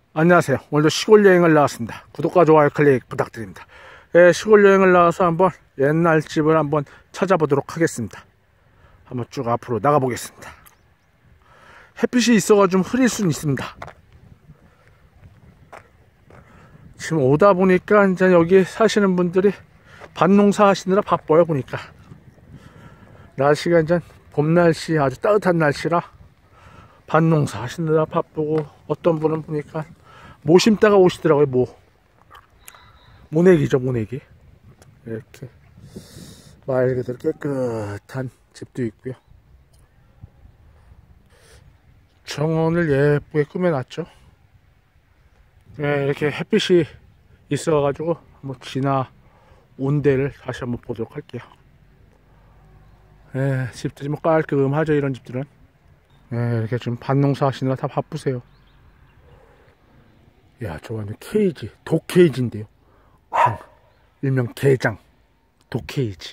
안녕하세요. 오늘도 시골 여행을 나왔습니다. 구독과 좋아요 클릭 부탁드립니다. 시골 여행을 나와서 한번 옛날 집을 한번 찾아보도록 하겠습니다. 한번 쭉 앞으로 나가 보겠습니다. 햇빛이 있어가지고 좀 흐릴 수는 있습니다. 지금 오다 보니까 이제 여기 사시는 분들이 밭농사 하시느라 바빠요. 보니까 날씨가 이제 봄 날씨, 아주 따뜻한 날씨라 밭농사 하시느라 바쁘고, 어떤 분은 보니까 모 심다가 오시더라고요. 모내기죠, 모내기. 이렇게 말 그대로 깨끗한 집도 있고요. 정원을 예쁘게 꾸며놨죠. 이렇게 햇빛이 있어가지고 한번 지나온 데를 다시 한번 보도록 할게요. 집들이 뭐 깔끔하죠, 이런 집들은. 이렇게 좀 밭농사 하시느라 다 바쁘세요. 야, 저거는 케이지, 독케이지인데요. 일명 게장, 독케이지.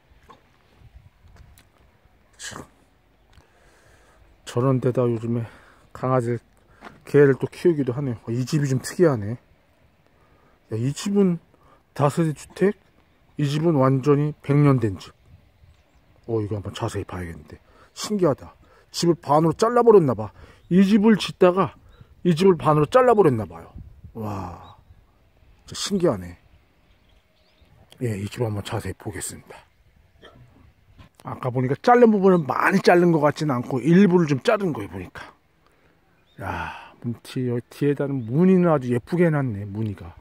저런 데다 요즘에 강아지, 개를 또 키우기도 하네요. 이 집이 좀 특이하네. 야, 이 집은 다세대 주택, 이 집은 완전히 100년 된 집. 이거 한번 자세히 봐야겠는데. 신기하다. 집을 반으로 잘라버렸나봐. 이 집을 짓다가 이 집을 반으로 잘라버렸나봐요. 와, 진짜 신기하네. 이 집을 한번 자세히 보겠습니다. 아까 보니까 자른 부분은 많이 자른 것 같지는 않고 일부를 좀 자른 거예요, 보니까. 야, 뒤에다는 무늬는 아주 예쁘게 해놨네, 무늬가.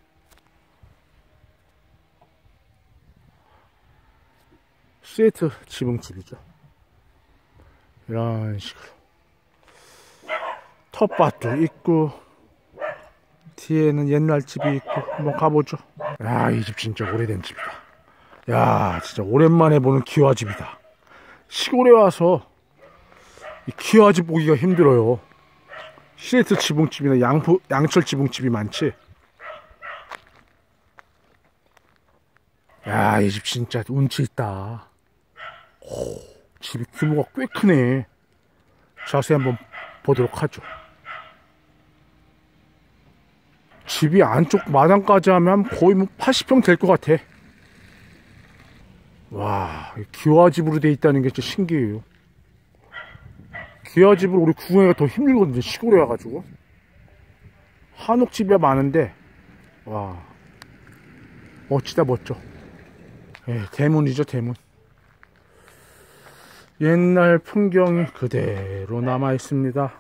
세트 지붕집이죠. 이런 식으로 텃밭도 있고, 뒤에는 옛날 집이 있고. 한번 가보죠. 야, 이 집 진짜 오래된 집이다. 야, 진짜 오랜만에 보는 기와집이다. 시골에 와서 이 기와집 보기가 힘들어요. 시레트 지붕집이나 양철 지붕집이 많지. 야, 이 집 진짜 운치 있다. 집이 규모가 꽤 크네. 자세히 한번 보도록 하죠. 집이 안쪽 마당까지 하면 거의 뭐 80평 될 것 같아. 와, 기와집으로 돼 있다는 게 진짜 신기해요. 기와집으로 우리 구하기가 더 힘들거든요, 시골에 와가지고. 한옥집이야 많은데, 와, 멋지다, 멋져. 대문이죠, 대문. 옛날 풍경이 그대로 남아 있습니다.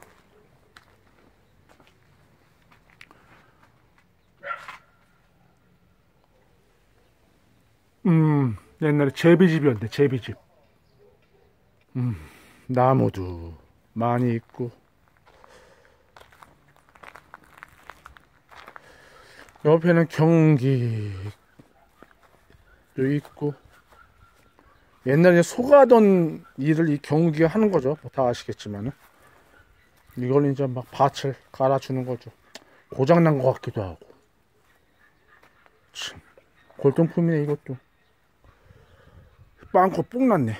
옛날에 제비집이었는데, 제비집. 나무도 많이 있고. 옆에는 경운기도 있고. 옛날에 소가던 일을 이 경운기가 하는 거죠. 다 아시겠지만은. 이걸 이제 막 밭을 갈아주는 거죠. 고장난 것 같기도 하고. 참, 골동품이네, 이것도. 빵꾸 뽕 났네.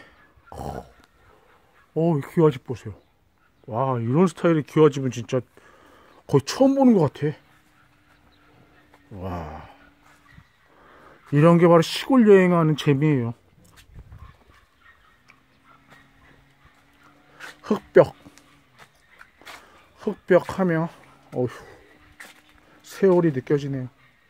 기와집 보세요. 와, 이런 스타일의 기와집은 진짜 거의 처음 보는 것 같아. 와, 이런 게 바로 시골 여행하는 재미예요. 흙벽 하며, 세월이 느껴지네요.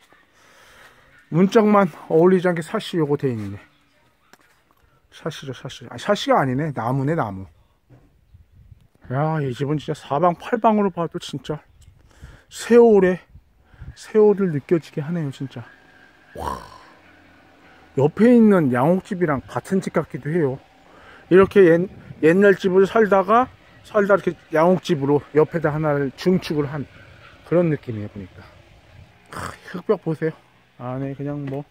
문짝만 어울리지 않게 사시 요거 돼 있네. 샤시죠, 샤시. 샤시가 아니네. 나무네, 나무. 야, 이 집은 진짜 사방팔방으로 봐도 진짜 세월을 느껴지게 하네요, 진짜. 와, 옆에 있는 양옥집이랑 같은 집 같기도 해요. 이렇게 옛날 집을 살다 이렇게 양옥집으로 옆에다 하나를 중축을 한 그런 느낌이에요, 보니까. 흙벽 보세요. 안에 그냥 뭐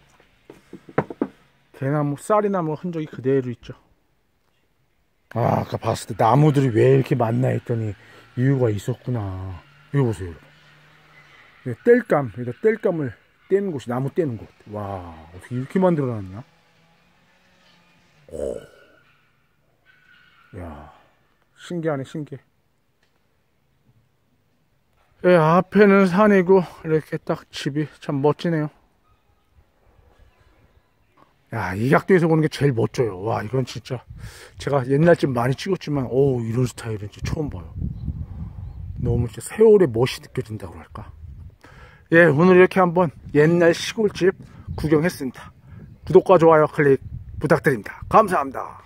대나무, 쌀이나무 흔적이 그대로 있죠. 아까 봤을 때 나무들이 왜 이렇게 많나 했더니 이유가 있었구나. 이거 보세요. 땔감을 떼는 곳이, 나무 떼는 곳. 와, 어떻게 이렇게 만들어놨냐? 야, 신기하네, 신기해. 예, 앞에는 산이고 이렇게 딱 집이 참 멋지네요. 야, 이 각도에서 보는 게 제일 멋져요. 와, 이건 진짜 제가 옛날 집 많이 찍었지만 이런 스타일은 진짜 처음 봐요. 너무 진짜 세월의 멋이 느껴진다고 할까. 예, 오늘 이렇게 한번 옛날 시골집 구경했습니다. 구독과 좋아요 클릭 부탁드립니다. 감사합니다.